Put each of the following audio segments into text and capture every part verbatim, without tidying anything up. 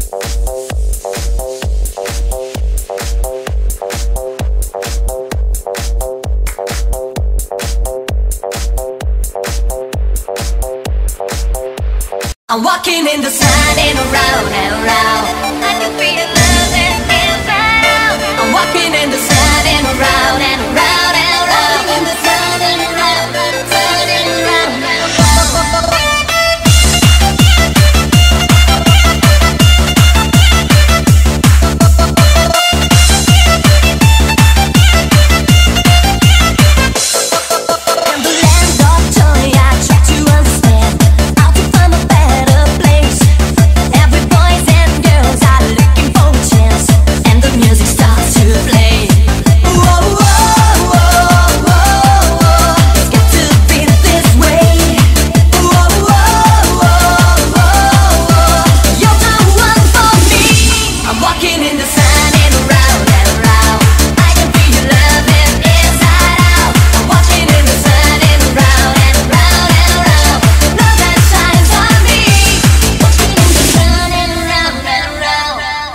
I'm walking in the sun and around and around. I can feel your love and inside out. I'm walking in the sun and around and around and around. Walking in the sun and around and sun and around and around. In the land of joy, I try to understand how to find a better place. Every boys and girls are looking for a chance, and the music starts to play. Whoa, whoa, whoa, whoa, whoa. It's got to be this way. Whoa, whoa, whoa, whoa, whoa. You're the one for me. I'm walking in the sun and around and around. I can feel your love and inside out. I'm walking in the sun and around and around and around. Love that shines on me. Walking in the sun and around and around.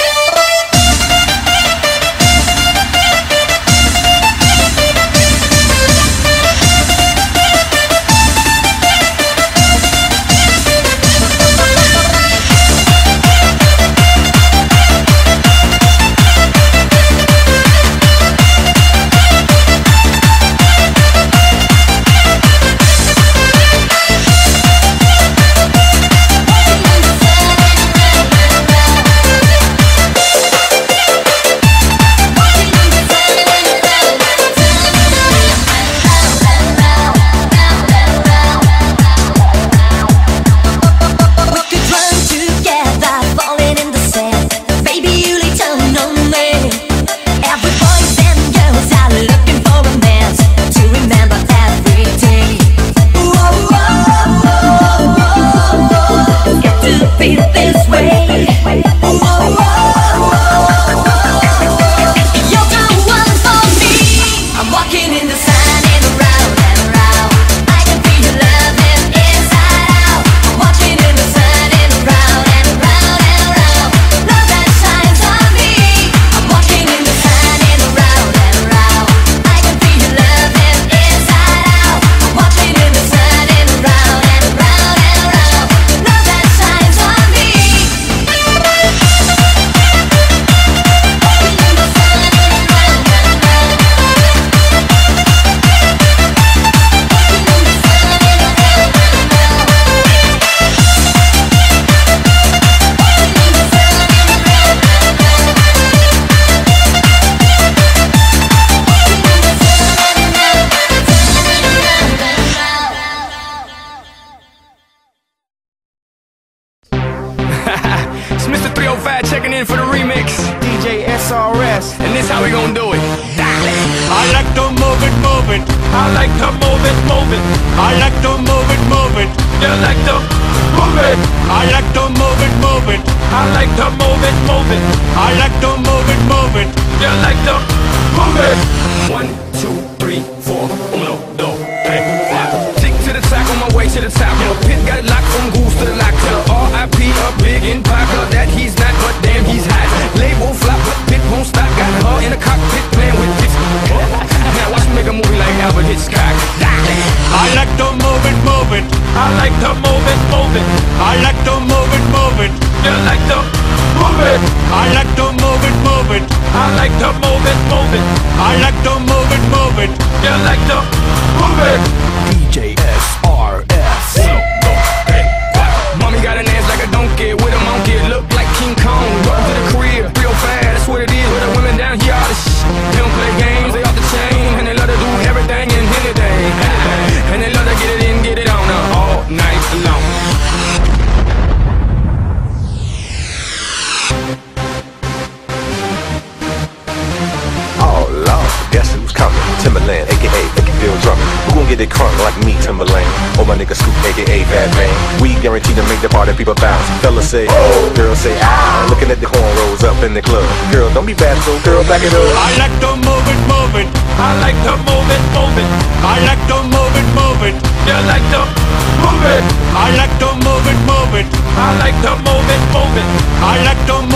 We could run together, falling in the sand. Baby, you lay down on me. Every boys and girls are looking for a man to remember every day. Whoa, whoa, whoa, whoa, whoa. It's got to be this way. Whoa, whoa, whoa, whoa. You're the one for me. I'm walking in the sun and around and around. I can feel your love and inside out. I'm walking in the sun and around and around and around. Love that shines on me. I'm walking in the sun and around and around. I can feel your love and inside out. I'm walking in the sun and around and around and around. Love that shines on me. It's Mister three oh five checking in for the remix. D J S R S. And this how we gonna do it. I like to move it, move it. I like to move it, move it. I like to move it, move it. You like to move it. I like to move it, move it. I like to move it, move it. I like to move it, move it. You like to move it. One, two, three, four. Uno, dos, tres, cuatro. Tick to the track on my way to the top. Yeah. Pit got it locked from goose to the lock. Tell R I P a big empire that he's not, but damn he's hot. Label flop, but Pit won't stop. Got her in the cockpit playing with hits. Now watch me make a movie like Albert Hitchcock. I like to move it, move it. I like to move it, move it. I like to move it, move it. You like to move it. I like to move it, move it. I like to move it, move it. I like to move it, move it. You like to move it. D J S R S. Uno, dos, tres, cuatro. Mommy got an ass like a donkey with a monkey. Look like King Kong. Welcome to the crib, real fast. That's what it is. With the women down here, all the shit. They don't play games, they off the chain, and they love to do everything and anything. And they love to get it in, get it on uh, all night long. Oh Lord, guess who's coming? Timberland, aka Ickyville Drummond. Who gon' get it crunk like me, Timberland? Oh my nigga Scoop, aka Bad Man. We guaranteed to make the party people bounce. Fellas say oh, girls say ah. Looking at the cornrows up in the club. Girl, don't be bad, so girl, back it up. I like to move it, move it. I like to move it, move it. I like to move it, move it. You like to move it. I like to move it, move it. I like to move it, move it. I like to move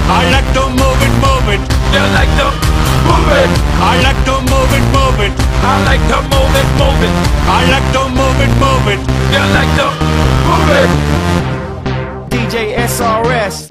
I like to move it, move it. You like to move it. I like to move it, move it. I like to move it, move it. I like to move it, move it. You like to move it. D J S R S.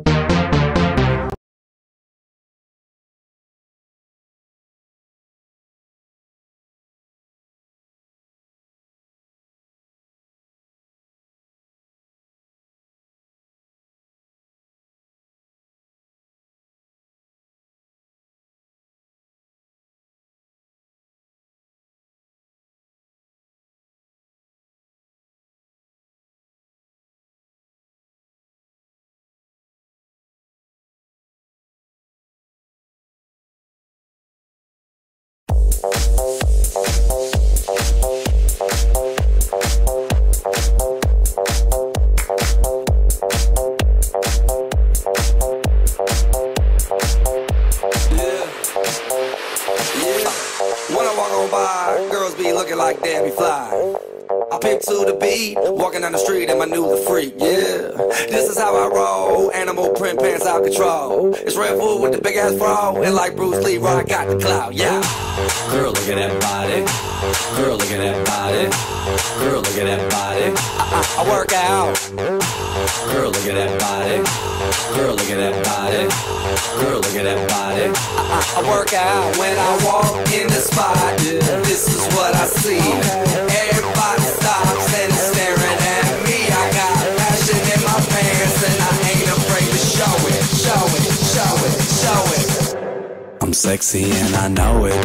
Like Debbie Fly. I pimp to the beat, walking down the street and my new the freak, yeah. This is how I roll, animal print pants out control. It's Red Bull with the big ass bra, and like Bruce Lee, I got the clout, yeah. Girl, look at that body. Girl, look at that body. Girl, look at that body. I, I, I work out. Girl, look at that body. Girl, look at that body. Girl, look at that body. I, I, I work out when I walk in the spot. This is what I see. Everybody stops and is staring at me. I got passion in my pants and I ain't afraid to show it, show it, show it, show it. I'm sexy and I know it.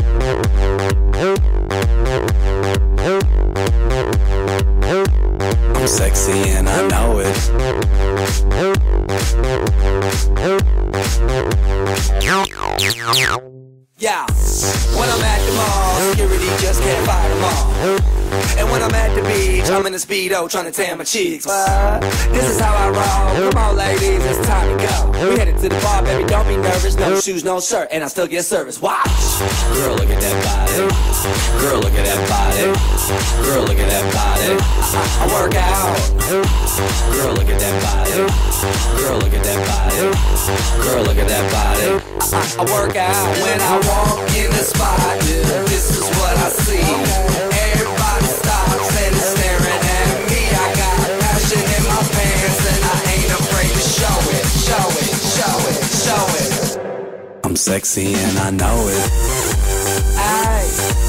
I'm sexy and I know it. Yeah, when I'm at the mall, security just can't fight them all. And when I'm at the beach, I'm in a Speedo trying to tan my cheeks. But this is how I roll. Come on, ladies, it's time to go. We headed to the bar, baby, don't be nervous. No shoes, no shirt, and I still get service. Watch. Girl, look at that body. Girl, look at that body. Girl, look at that body. I, I work out. Girl, look at that body. Girl, look at that body. Girl, look at that body. I, I work out when I walk in the spot. This is what I see. Everybody stops and is staring at me. I got passion in my pants and I ain't afraid to show it, show it, show it, show it. I'm sexy and I know it. Aye.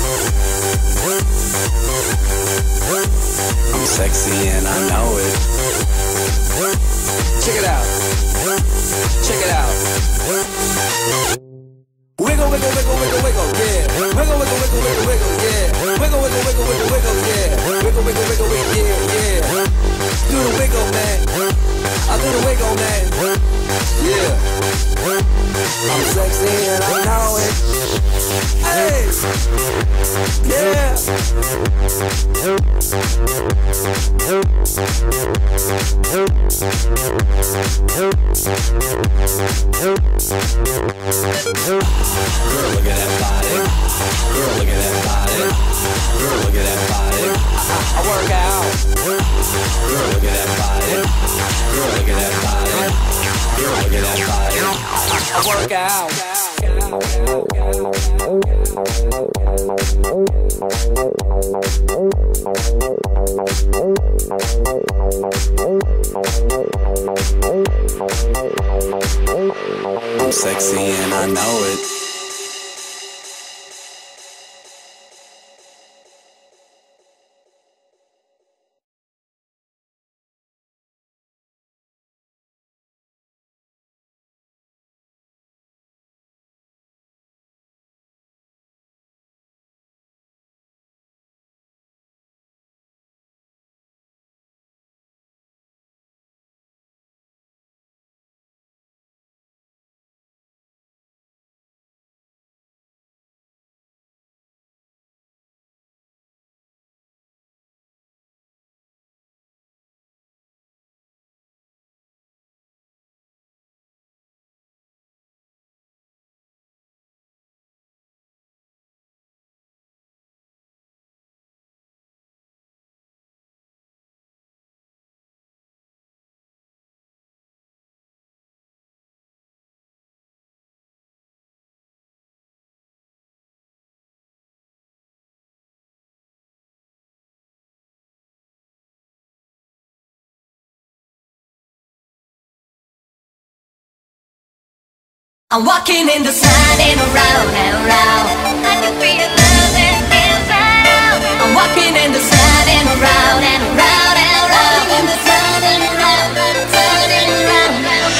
I'm sexy and I know it. Check it out. Check it out. Wiggle, wiggle, wiggle, wiggle, wiggle, yeah. Wiggle, wiggle, wiggle, wiggle, wiggle, yeah. Wiggle, wiggle, wiggle, wiggle, wiggle, yeah. Wiggle, wiggle, wiggle, wiggle, yeah, yeah. Do the wiggle, man. I do the wiggle, man. Yeah. I'm sexy and I know it. Hey. Yeah. Girl, look at that body. Girl, look at that body. Girl, look at that body. I, I work out. Girl, look at that body. Girl, look at that body. Girl, look at that body. I, I work out. I'm sexy and I know it. I'm walking in the sun and around and around. I can feel your love and inside out. I'm walking in the sun and around and around and around. Walking in the sun and around and sun and around and around.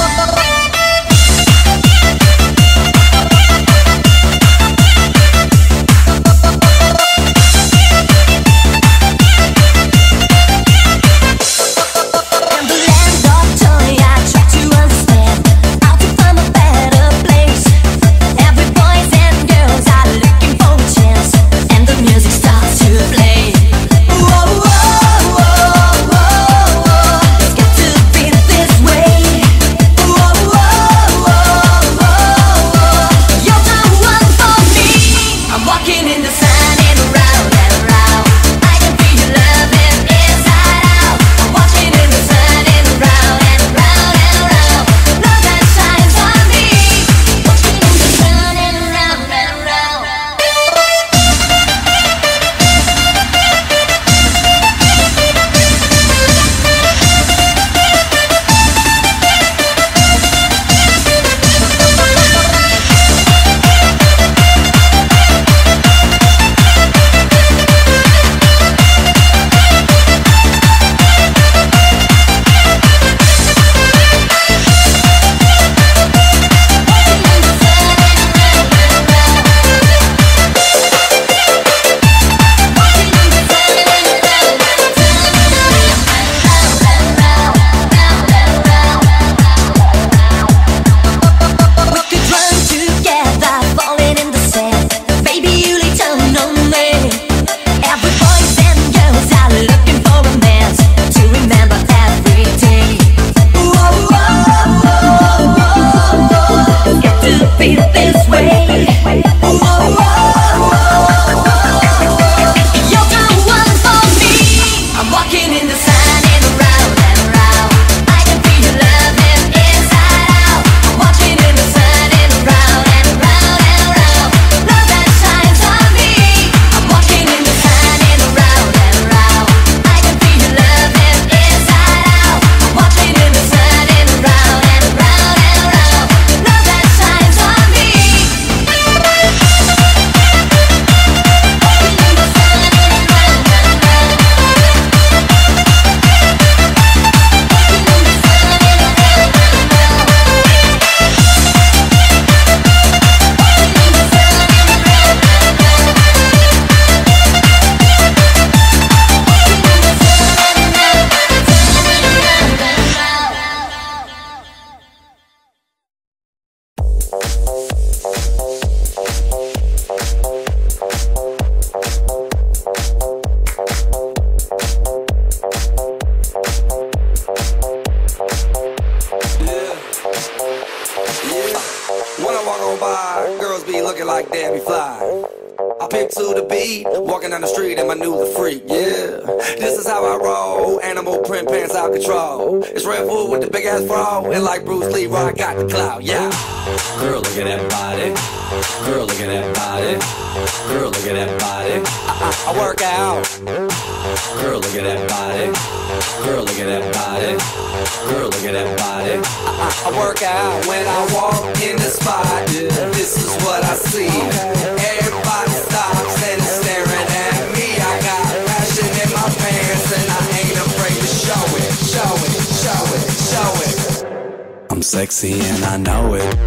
Sexy and I know it.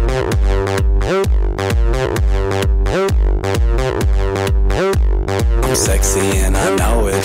I'm sexy and I know it.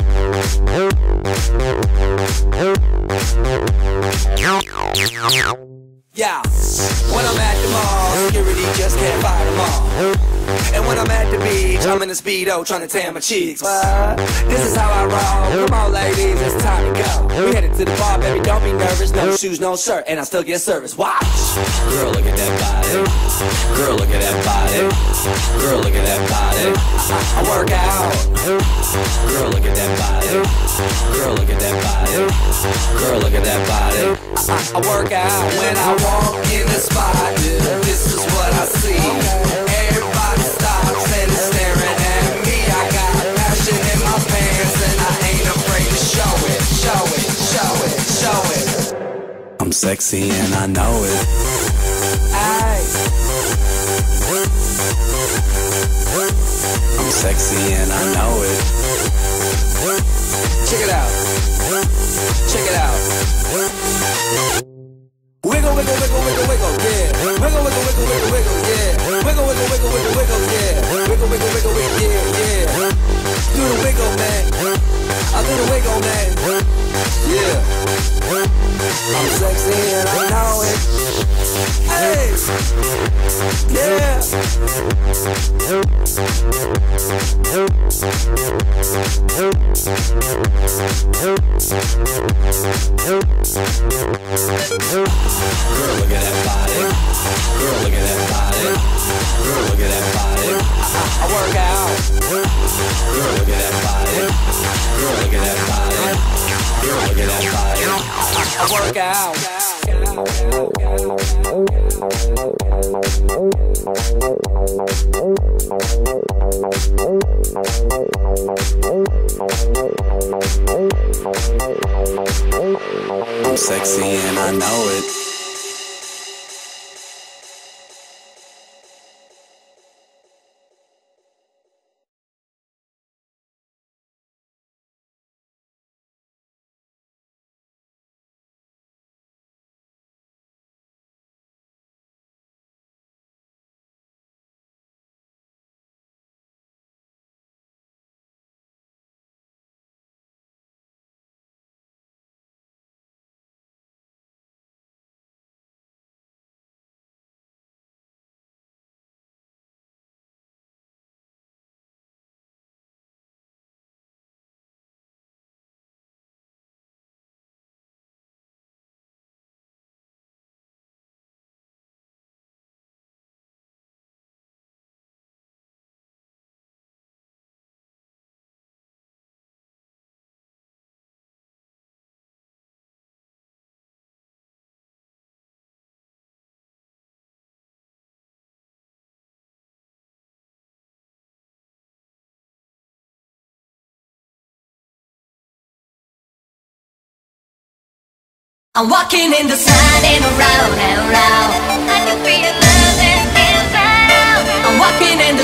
Yeah, when I'm at the mall, security just can't fight them all. And when I'm at the beach, I'm in a Speedo trying to tan my cheeks. But this is how I roll. Come on, ladies, it's time to go. We headed to the bar, baby, don't be nervous. No shoes, no shirt, and I still get service. Watch. Girl, look at that body. Girl, look at that body. Girl, look at that body. I, I work out. Girl, look at that body. Girl, look at that body. Girl, look at that body. I, I work out when I walk in the spot. This is what I see. Everybody stops and is staring at me. I got passion in my pants and I ain't afraid to show it, show it, show it, show it. I'm sexy and I know it. I sexy and I know it. Check it out. Check it out. Wiggle, wiggle, wiggle, wiggle, wiggle, yeah. Wiggle, wiggle, wiggle, wiggle, wiggle, yeah. Wiggle, wiggle, wiggle, wiggle, wiggle, yeah. Wiggle, wiggle, wiggle, wiggle, yeah, yeah. Do the wiggle, man. I do the wiggle, man. Yeah. I'm sexy and I know it. Hey. Yeah. Girl, look at that body. Girl, look at that body. Girl, look at that body. I, I work out. Girl, look at that body. Girl, look at that body. Girl, look at that body. I, I work out. I'm sexy and I know it. I'm walking in the sun and around and around. I can feel love inside out. I'm walking in